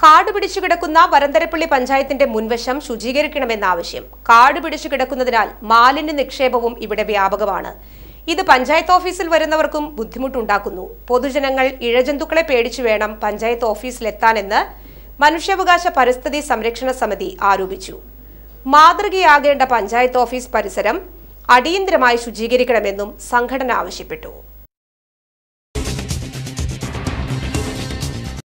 കാട് പിടിച്ചു കിടക്കുന്ന വരന്തരപ്പള്ളി പഞ്ചായത്തിന്റെ മുൻവശം ശുചീകരിക്കണമെന്ന ആവശ്യം. കാട് പിടിച്ചു കിടക്കുന്നതിനാൽ മാലിന്യ നിക്ഷേപവും ഇവിടെ വ്യാപകമാണ്. ഇത് പഞ്ചായത്ത് ഓഫീസിൽ വരുന്നവർക്കും ബുദ്ധിമുട്ടുണ്ടാക്കുന്നു. പൊതുജനങ്ങൾ ഇഴജന്തുക്കളെ പേടിച്ചു വേണം പഞ്ചായത്ത് ഓഫീസിലെത്താനെന്ന് മനുഷ്യാവകാശ പരിസ്ഥിതി സംരക്ഷണ സമിതി ആരോപിച്ചു. മാതൃകയാകേണ്ട പഞ്ചായത്ത് ഓഫീസ് പരിസരം അടിയന്തരമായി ശുചീകരിക്കണമെന്നും സംഘടന ആവശ്യപ്പെട്ടു.